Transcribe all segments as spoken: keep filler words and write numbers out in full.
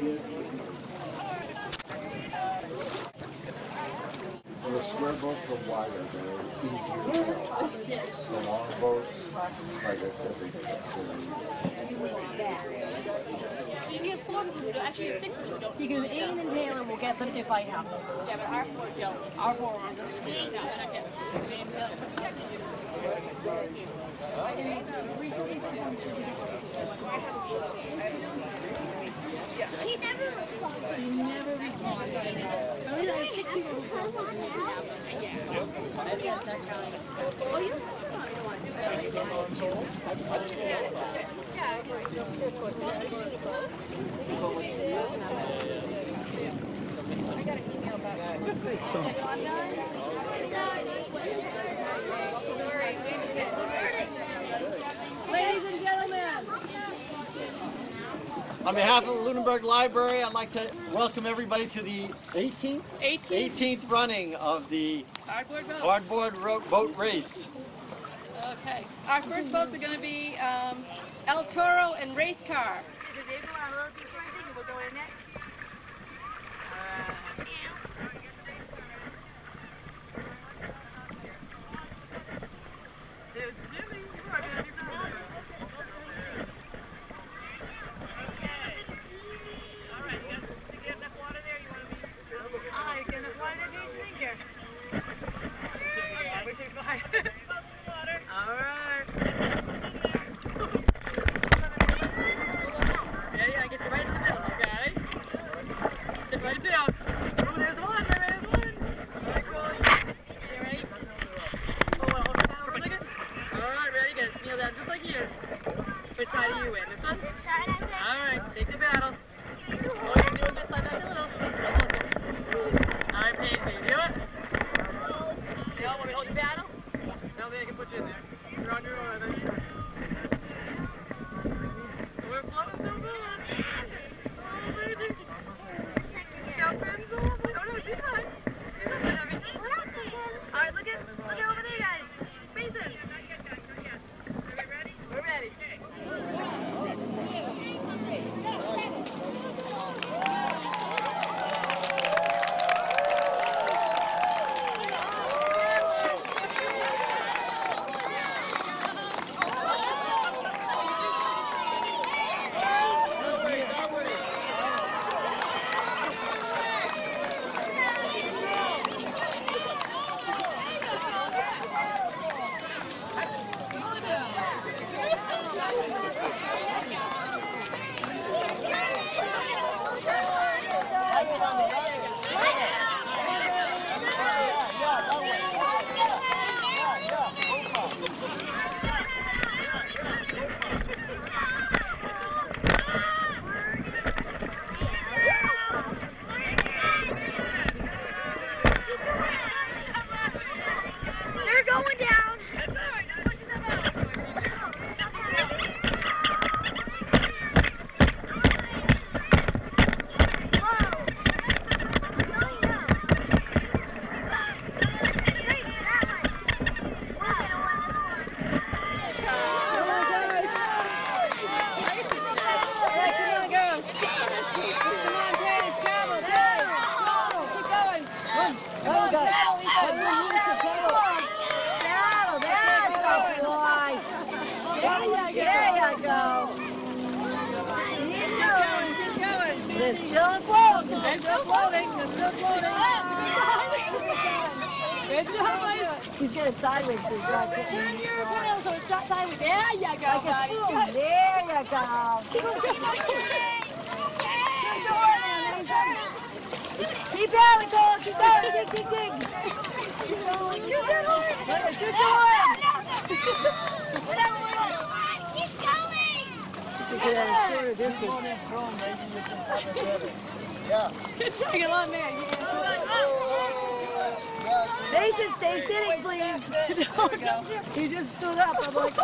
The square boats are wider, they're easier to tell. The long boats, like I said, they get You need four people, actually you have six people, don't you? Because Ian and Taylor will get them if I have them. Yeah, but our four don't. Our four aren't. No, they're not getting them. She never responds. She never responds. I know. I mean, I have six people who come and we can have them. Yeah. Oh, you I got an email about that. Sorry, Jameson. Ladies and gentlemen. On behalf of the Lunenburg Library, I'd like to welcome everybody to the eighteenth? eighteenth. eighteenth running of the Cardboard boats. Cardboard ro boat race. Okay. Our first boats are going to be um, El Toro and Race Car. Did they go a little deeper? I think we'll go in it. There's Jimmy. You are going to be done. All right, you got, you get enough water there? You want to be... Oh, you get enough water to drink here. I wish you'd fly. All right. Yeah, yeah, get you right in the middle, okay? Sit right down. Oh, there's one, there's one. Very cool. You ready? Oh, well, hold it down for a second. All right, ready? Good. Kneel down just like here. Which side are you in? This one? All right, take the paddle. Oh, you can do it this side back a little. All right, Paige, can you do it? See how when we hold your paddle? That way I can put you in there. You're on your own, I think. We're floating so good. Oh, baby. Jumping so lovely. Oh, no, she's fine. She's not that heavy. All right, look at, look at over there, guys. Mason. Not yet, guys, not yet. Are we ready? We're ready. They're going down. They're still afloat. They're still floating. They're still floating. He's got it sideways so he's got it. Turn your paddle so it's not sideways. There you go, Like a buddy. spoon. Good. There you go. Keep paddling, Cole. Keep going. Dig, dig, dig. Keep going. Keep going. Keep going. Keep going. Get at a shorter distance. Good second on, man. You can Mason, stay sitting, please. He just stood up. I'm like,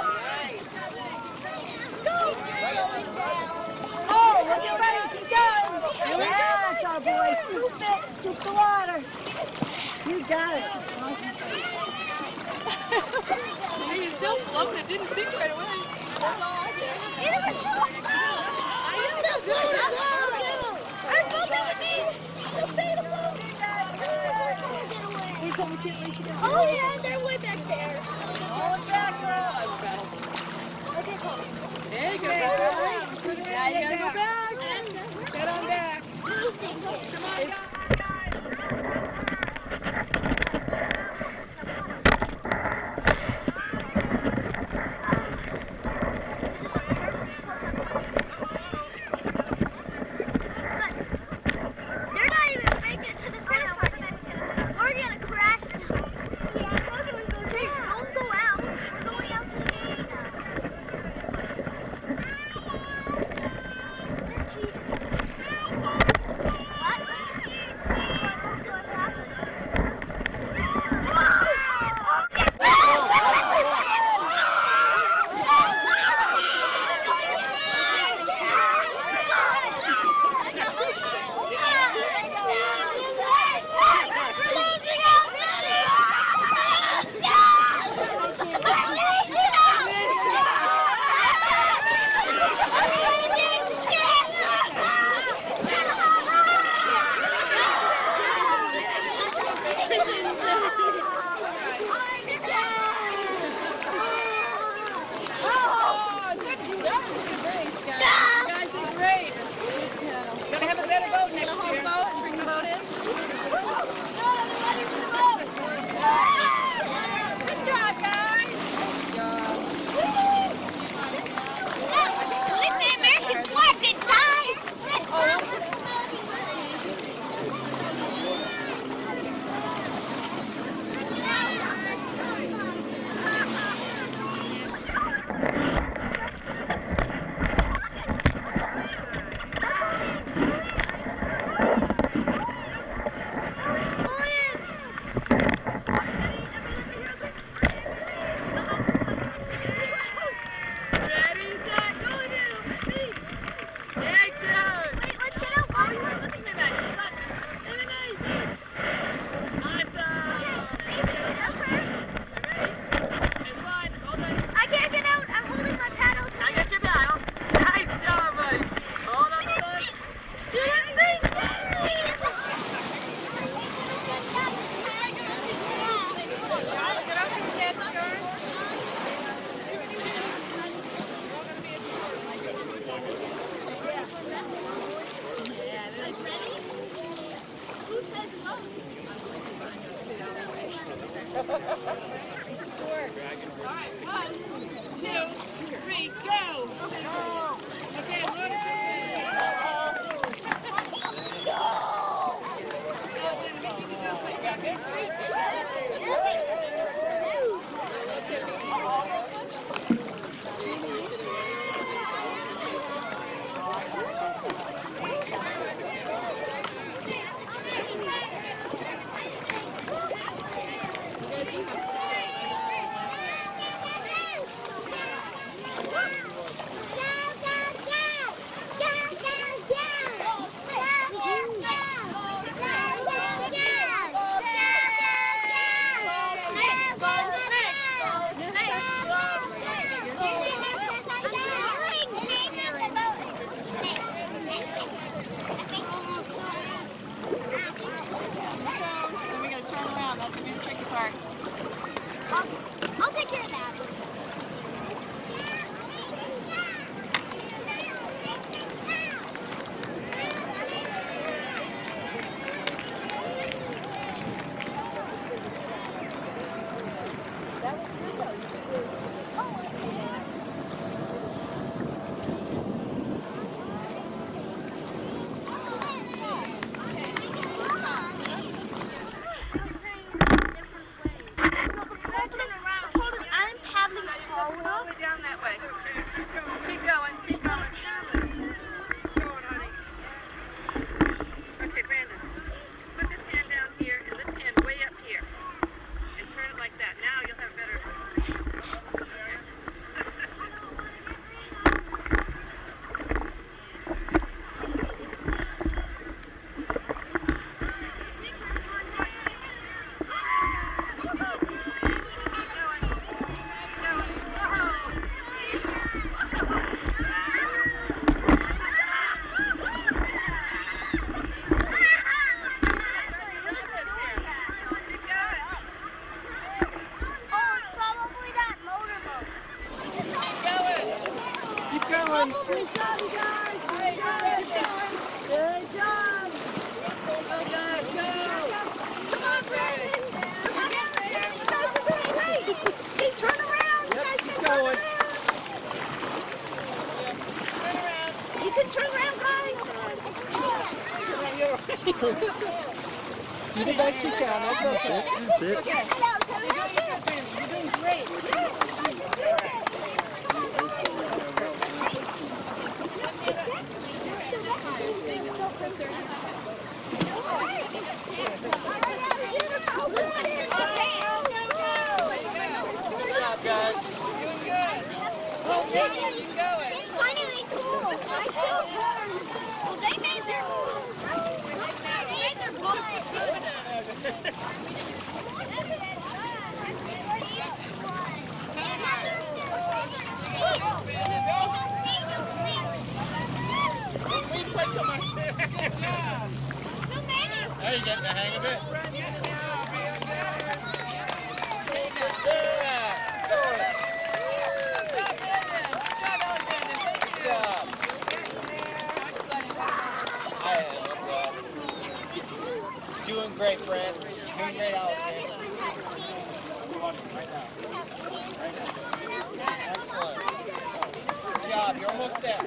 oh, look at ready. Keep going. That's our boy. Scoop it. Scoop the water. You got it. He's still floating. It didn't sink right away. That's all I did. It was still afloat. It was still afloat. Oh yeah, they're way back there. Hold it back, girl. There you go, Okay, back. good. Now you gotta go Get back. Get on back. Come on, guys. They're not even making it to the finish line. We're already gonna crash. Yeah, we're gonna go down. Don't go out. We're going out to the game now. Oh, good. That was a good race, guys. You guys did great. Gotta have a better boat next year. Boat and bring the boat in. Good job, guys. With the American flag that died. Ready, set, go now. Action. Wait, let's get out. Why are you looking at me? I can't get out. I'm holding my paddle. I got your paddle. Nice job, buddy. Hold on, buddy. You didn't think Who says no? One, two, three, go. Okay, look. Go, go, You did best you can. That's okay. That's it. Get it out. That's it. You're doing great. Yes, I can do it. Come on, boys. Good job, guys. Doing good. Well, yeah, you go it. It's finally cool. I saw them. Well, they made their they made their We play so much. Yeah. Now you're getting the hang of it. Good job. I am. I'm glad. Doing great, Brent. Doing great, Alexander. Excellent. Good job. You're almost there.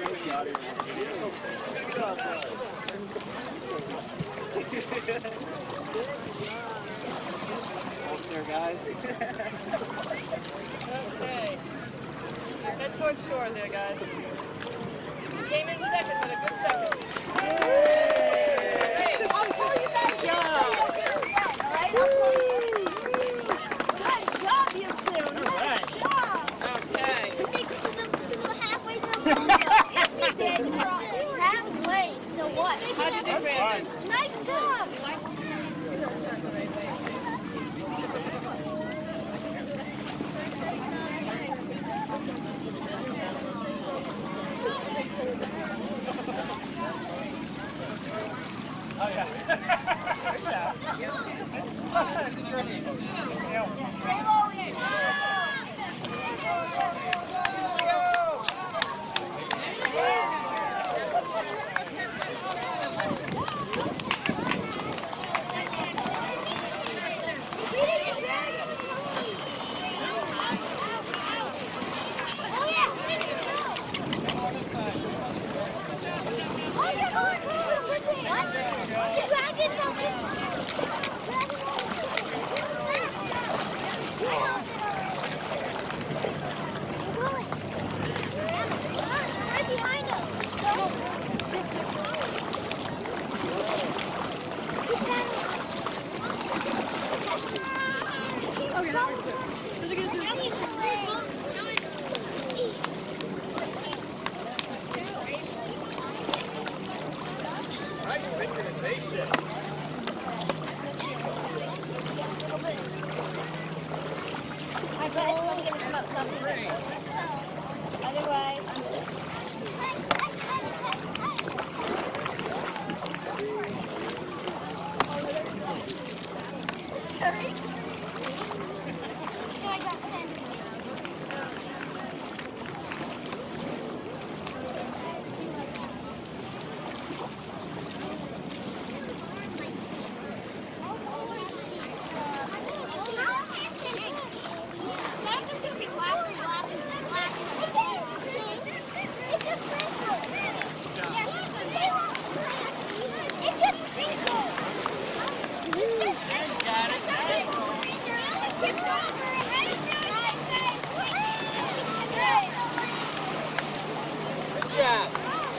Almost there, guys. Okay. Head towards shore there, guys. Came in second, but a good second. Great. I'll pull you guys in so you don't get us wet, all right? I'll pull you in. Good job, you two. Nice job. Okay. Yes, you did. You're all halfway. So what? How'd you do, Brandon? Nice job. Oh, yeah. That's great. Stay low here. Right behind us. Nice synchronization. I bet it's probably gonna come out something different. Otherwise, sorry. No, I got sand. Good job.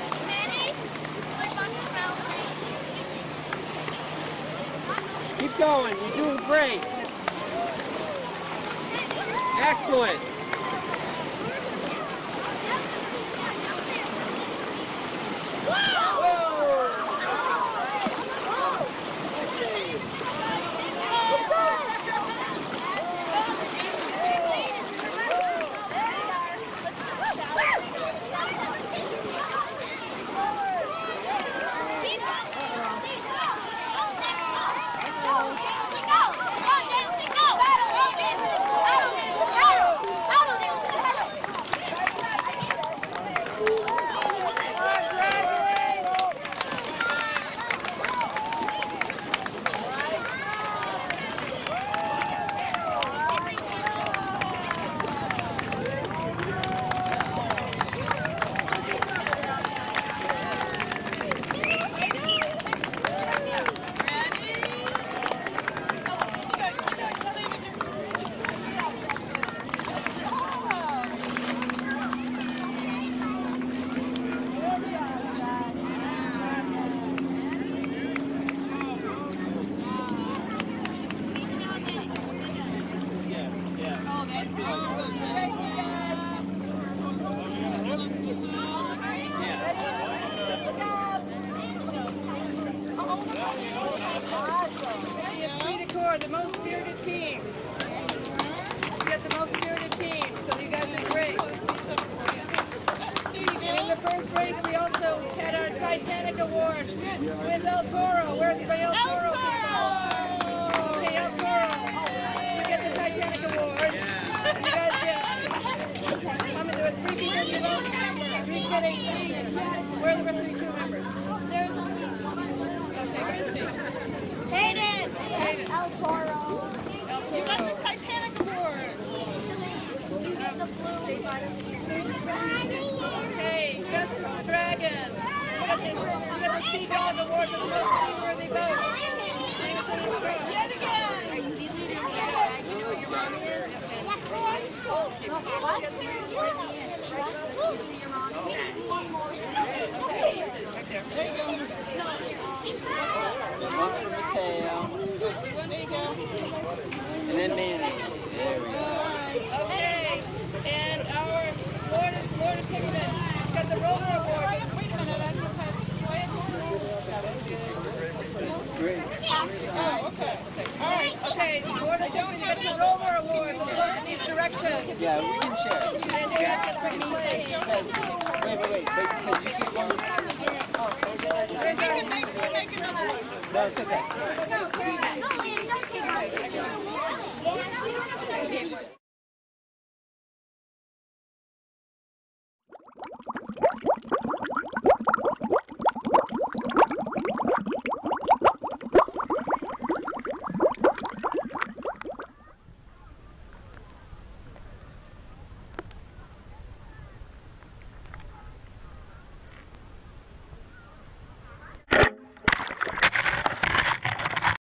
Keep going. You're doing great. Excellent. are the most spirited team. We got the most spirited team, so you guys are great. And in the first race, we also had our Titanic Award with El Toro. Where's my El Toro people? Okay, El Toro. You get the Titanic Award. You guys get, I'm gonna do it. Three people get one. Three get a three. Where are the rest of your crew members? Okay, good to see. Hayden. Hayden. El Toro. El Toro. You got the Titanic Award. You get the blue. Okay, Justice the Dragon. You got the, you got the Sea Dog Award for the most seaworthy boat. Jameson and Straw. Yet again. One for Mateo. There you go. And then Manny. There we go. Okay, and our Lord of, Lord of Pigment got the Roller Award. Wait a minute, I just have Great. Oh, okay. All right, okay, Lord of Pigment, you got the Roller Award for the boat in each direction. Yeah, we can share. And you got the second place. Because, wait, wait, wait. Because you keep going. We can make, we'll make another one. No, it's okay. No, don't take it.